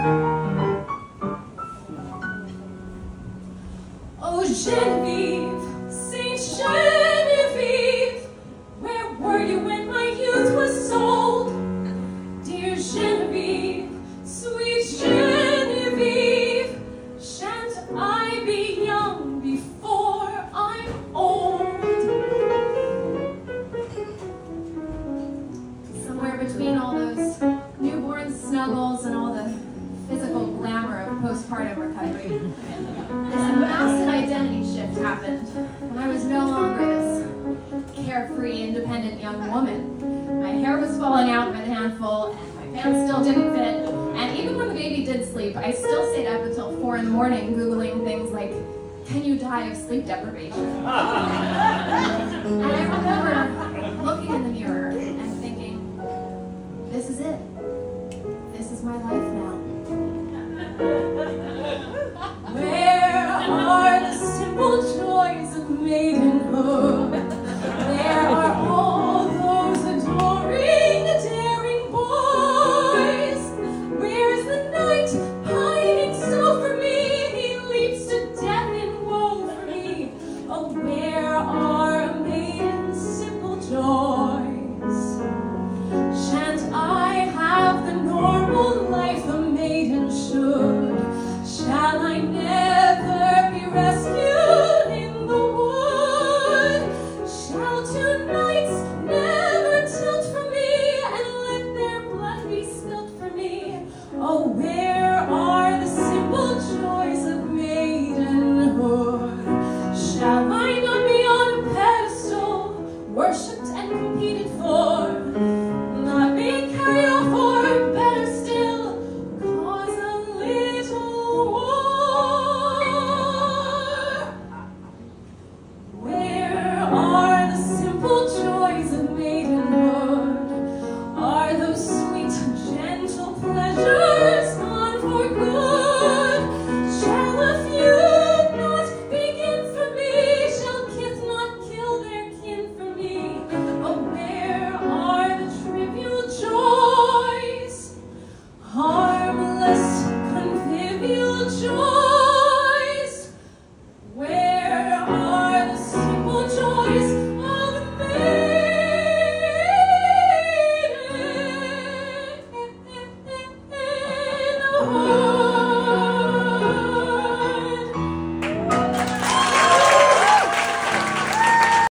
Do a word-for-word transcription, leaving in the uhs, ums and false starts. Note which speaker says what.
Speaker 1: Oh, Genevieve, Saint Genevieve, where were you when my youth was sold? Dear Genevieve, sweet Genevieve, shan't I be young before I'm old? Somewhere between all those newborn snuggles and all the physical glamour of postpartum recovery, this massive identity shift happened when I was no longer this carefree, independent young woman. My hair was falling out by the handful, and my pants still didn't fit, and even when the baby did sleep, I still stayed up until four in the morning Googling things like, can you die of sleep deprivation? And I remember looking in the mirror and thinking, this is it. This is my life